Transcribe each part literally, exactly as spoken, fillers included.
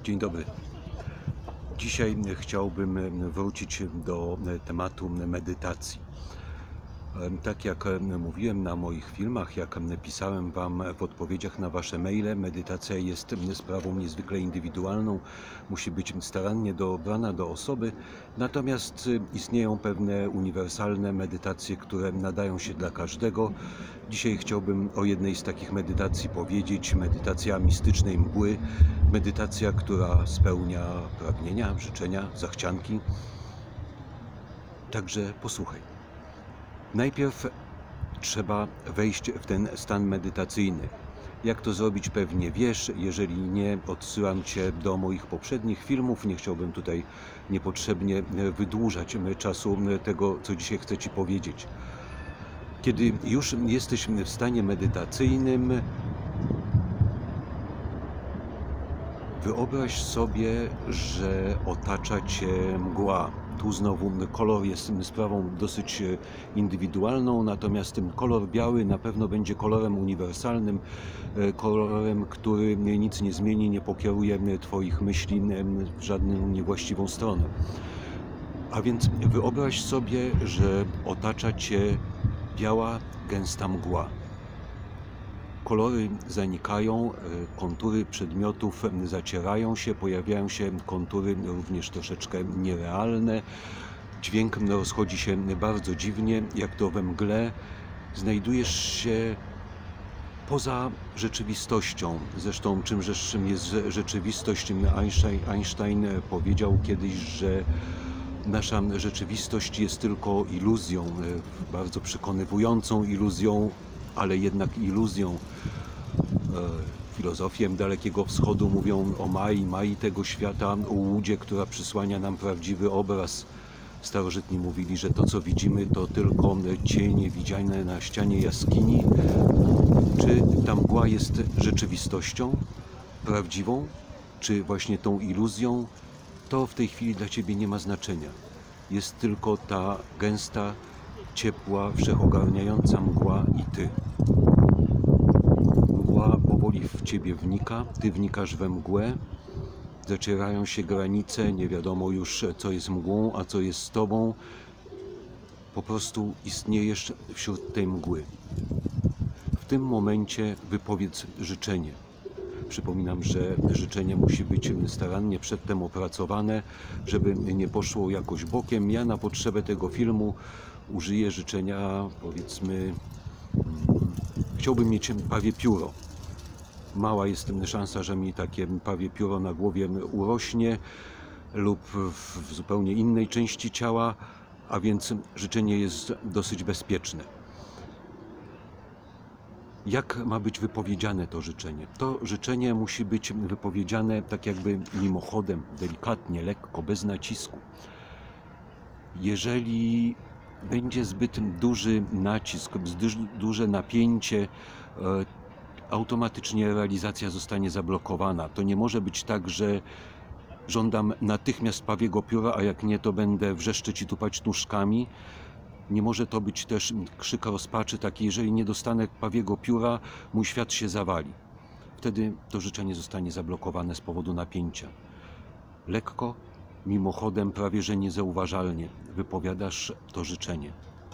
Dzień dobry. Dzisiaj chciałbym wrócić do tematu medytacji. Tak jak mówiłem na moich filmach, jak pisałem Wam w odpowiedziach na Wasze maile, medytacja jest sprawą niezwykle indywidualną, musi być starannie dobrana do osoby, natomiast istnieją pewne uniwersalne medytacje, które nadają się dla każdego. Dzisiaj chciałbym o jednej z takich medytacji powiedzieć, medytacja mistycznej mgły, medytacja, która spełnia pragnienia, życzenia, zachcianki. Także posłuchaj. Najpierw trzeba wejść w ten stan medytacyjny. Jak to zrobić, pewnie wiesz. Jeżeli nie, odsyłam Cię do moich poprzednich filmów. Nie chciałbym tutaj niepotrzebnie wydłużać czasu tego, co dzisiaj chcę Ci powiedzieć. Kiedy już jesteś w stanie medytacyjnym, wyobraź sobie, że otacza Cię mgła. Tu znowu kolor jest sprawą dosyć indywidualną, natomiast ten kolor biały na pewno będzie kolorem uniwersalnym, kolorem, który nic nie zmieni, nie pokieruje Twoich myśli w żadną niewłaściwą stronę. A więc wyobraź sobie, że otacza Cię biała, gęsta mgła. Kolory zanikają, kontury przedmiotów zacierają się, pojawiają się kontury również troszeczkę nierealne. Dźwięk rozchodzi się bardzo dziwnie, jak to we mgle. Znajdujesz się poza rzeczywistością. Zresztą czymże jest rzeczywistość? Einstein, Einstein powiedział kiedyś, że nasza rzeczywistość jest tylko iluzją, bardzo przekonywującą iluzją, ale jednak iluzją. Filozofie Dalekiego Wschodu mówią o Mai, Mai tego świata, o łudzie, która przysłania nam prawdziwy obraz. Starożytni mówili, że to, co widzimy, to tylko cienie widziane na ścianie jaskini. Czy ta mgła jest rzeczywistością prawdziwą, czy właśnie tą iluzją? To w tej chwili dla Ciebie nie ma znaczenia. Jest tylko ta gęsta, ciepła, wszechogarniająca mgła i Ty. Mgła powoli w Ciebie wnika, Ty wnikasz we mgłę, zacierają się granice, nie wiadomo już, co jest mgłą, a co jest z Tobą. Po prostu istniejesz wśród tej mgły. W tym momencie wypowiedz życzenie. Przypominam, że życzenie musi być starannie przedtem opracowane, żeby nie poszło jakoś bokiem. Ja na potrzebę tego filmu użyję życzenia, powiedzmy, chciałbym mieć pawie pióro. Mała jest szansa, że mi takie pawie pióro na głowie urośnie lub w zupełnie innej części ciała, a więc życzenie jest dosyć bezpieczne. Jak ma być wypowiedziane to życzenie? To życzenie musi być wypowiedziane tak jakby mimochodem, delikatnie, lekko, bez nacisku. Jeżeli będzie zbyt duży nacisk, zbyt duże napięcie, automatycznie realizacja zostanie zablokowana. To nie może być tak, że żądam natychmiast pawiego pióra, a jak nie, to będę wrzeszczeć i tupać nóżkami. Nie może to być też krzyk rozpaczy taki, jeżeli nie dostanę pawiego pióra, mój świat się zawali. Wtedy to życzenie zostanie zablokowane z powodu napięcia. Lekko, mimochodem, prawie że niezauważalnie wypowiadasz to życzenie.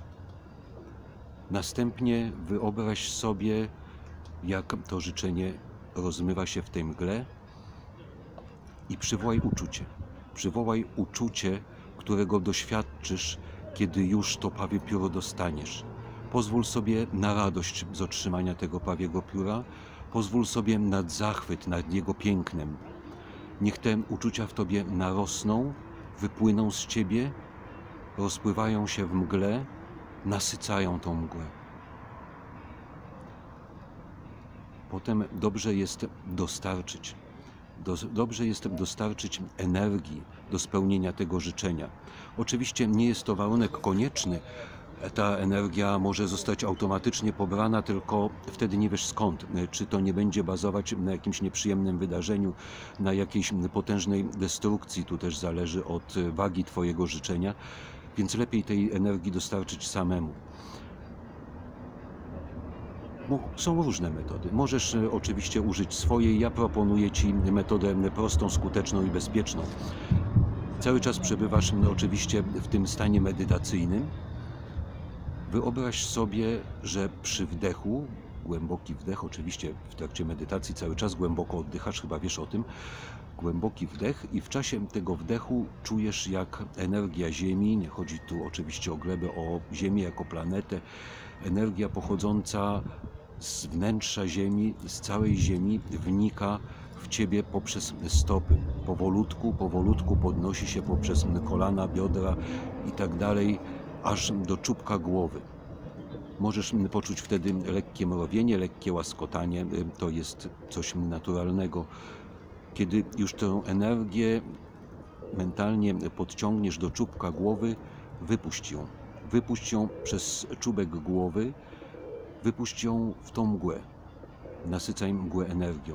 Następnie wyobraź sobie, jak to życzenie rozmywa się w tej mgle i przywołaj uczucie. Przywołaj uczucie, którego doświadczysz, kiedy już to pawie pióro dostaniesz. Pozwól sobie na radość z otrzymania tego pawiego pióra, pozwól sobie na zachwyt nad jego pięknem. Niech te uczucia w Tobie narosną, wypłyną z Ciebie, rozpływają się w mgle, nasycają tą mgłę. Potem dobrze jest dostarczyć. Dobrze jest dostarczyć energii do spełnienia tego życzenia. Oczywiście nie jest to warunek konieczny. Ta energia może zostać automatycznie pobrana, tylko wtedy nie wiesz skąd. Czy to nie będzie bazować na jakimś nieprzyjemnym wydarzeniu, na jakiejś potężnej destrukcji. Tu też zależy od wagi Twojego życzenia, więc lepiej tej energii dostarczyć samemu. Są różne metody. Możesz oczywiście użyć swojej. Ja proponuję Ci metodę prostą, skuteczną i bezpieczną. Cały czas przebywasz oczywiście w tym stanie medytacyjnym. Wyobraź sobie, że przy wdechu, głęboki wdech, oczywiście w trakcie medytacji cały czas głęboko oddychasz, chyba wiesz o tym, głęboki wdech i w czasie tego wdechu czujesz, jak energia Ziemi, nie chodzi tu oczywiście o glebę, o Ziemię jako planetę, energia pochodząca z wnętrza Ziemi, z całej Ziemi wnika w Ciebie poprzez stopy. Powolutku, powolutku podnosi się poprzez kolana, biodra i tak dalej, aż do czubka głowy. Możesz poczuć wtedy lekkie mrowienie, lekkie łaskotanie. To jest coś naturalnego. Kiedy już tę energię mentalnie podciągniesz do czubka głowy, wypuść ją. Wypuść ją przez czubek głowy, wypuść ją w tą mgłę. Nasycaj mgłę energią.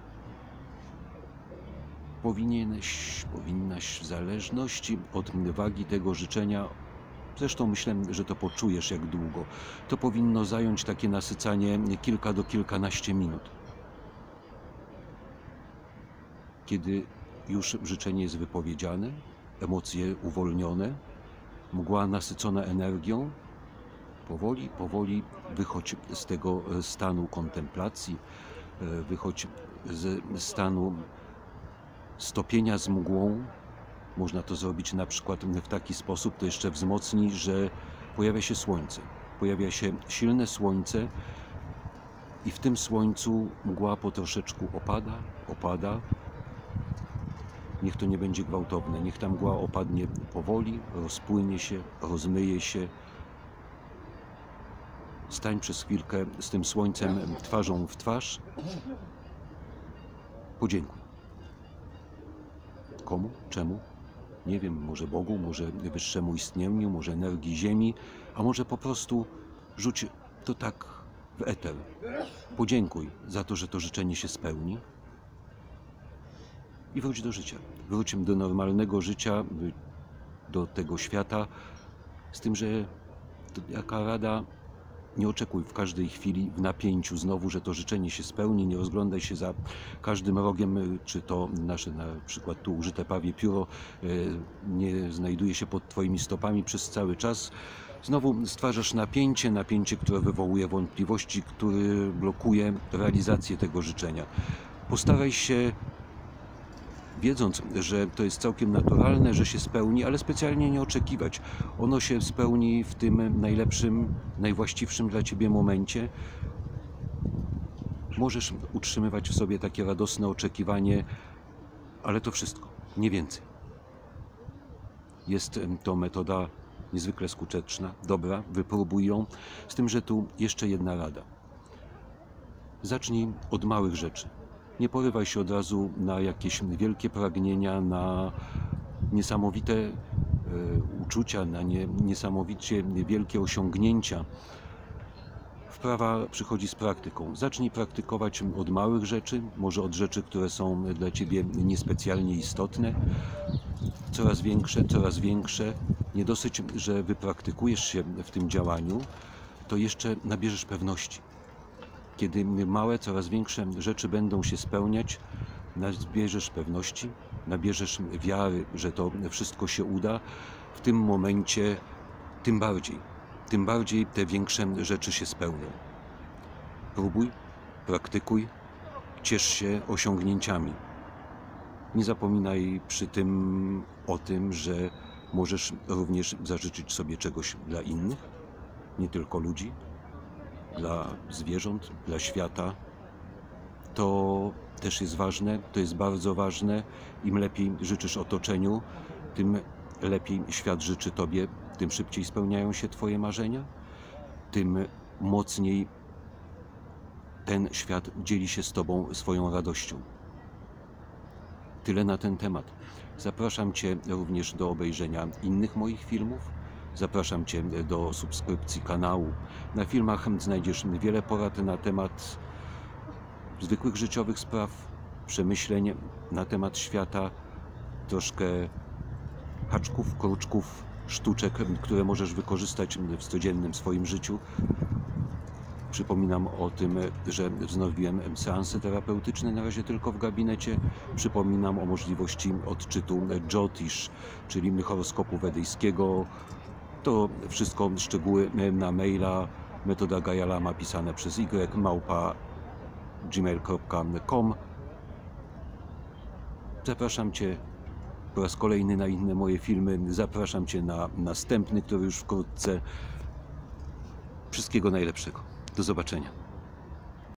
Powinieneś, powinnaś w zależności od wagi tego życzenia, zresztą myślę, że to poczujesz jak długo, to powinno zająć takie nasycanie kilka do kilkanaście minut. Kiedy już życzenie jest wypowiedziane, emocje uwolnione, mgła nasycona energią, powoli, powoli wychodź z tego stanu kontemplacji, wychodź z stanu stopienia z mgłą. Można to zrobić na przykład w taki sposób, to jeszcze wzmocni, że pojawia się słońce. Pojawia się silne słońce i w tym słońcu mgła po troszeczku opada, opada. Niech to nie będzie gwałtowne, niech ta mgła opadnie powoli, rozpłynie się, rozmyje się. Stań przez chwilkę z tym słońcem twarzą w twarz. Podziękuj. Komu? Czemu? Nie wiem, może Bogu, może wyższemu istnieniu, może energii Ziemi, a może po prostu rzuć to tak w eter. Podziękuj za to, że to życzenie się spełni i wróć do życia. Wróć do normalnego życia, do tego świata, z tym, że jaka rada, nie oczekuj w każdej chwili w napięciu znowu, że to życzenie się spełni, nie rozglądaj się za każdym rogiem, czy to nasze na przykład tu użyte pawie pióro nie znajduje się pod Twoimi stopami przez cały czas. Znowu stwarzasz napięcie, napięcie, które wywołuje wątpliwości, które blokuje realizację tego życzenia. Postaraj się, wiedząc, że to jest całkiem naturalne, że się spełni, ale specjalnie nie oczekiwać. Ono się spełni w tym najlepszym, najwłaściwszym dla Ciebie momencie. Możesz utrzymywać w sobie takie radosne oczekiwanie, ale to wszystko, nie więcej. Jest to metoda niezwykle skuteczna, dobra, wypróbuj ją, z tym, że tu jeszcze jedna rada. Zacznij od małych rzeczy. Nie porywaj się od razu na jakieś wielkie pragnienia, na niesamowite e, uczucia, na nie, niesamowicie wielkie osiągnięcia. Wprawa przychodzi z praktyką. Zacznij praktykować od małych rzeczy, może od rzeczy, które są dla Ciebie niespecjalnie istotne. Coraz większe, coraz większe. Nie dosyć, że wypraktykujesz się w tym działaniu, to jeszcze nabierzesz pewności. Kiedy małe, coraz większe rzeczy będą się spełniać, nabierzesz pewności, nabierzesz wiary, że to wszystko się uda, w tym momencie tym bardziej, tym bardziej te większe rzeczy się spełnią. Próbuj, praktykuj, ciesz się osiągnięciami. Nie zapominaj przy tym o tym, że możesz również zażyczyć sobie czegoś dla innych, nie tylko ludzi, dla zwierząt, dla świata. To też jest ważne, to jest bardzo ważne. Im lepiej życzysz otoczeniu, tym lepiej świat życzy Tobie, tym szybciej spełniają się Twoje marzenia, tym mocniej ten świat dzieli się z Tobą swoją radością. Tyle na ten temat. Zapraszam Cię również do obejrzenia innych moich filmów. Zapraszam Cię do subskrypcji kanału. Na filmach znajdziesz wiele porad na temat zwykłych życiowych spraw, przemyśleń na temat świata, troszkę haczków, kruczków, sztuczek, które możesz wykorzystać w codziennym swoim życiu. Przypominam o tym, że wznowiłem seanse terapeutyczne, na razie tylko w gabinecie. Przypominam o możliwości odczytu Jyotish, czyli horoskopu wedyjskiego. To wszystko szczegóły na maila metoda Gajalama pisane przez y małpa gmail kropka com. Zapraszam Cię po raz kolejny na inne moje filmy. Zapraszam Cię na następny, który już wkrótce. Wszystkiego najlepszego. Do zobaczenia.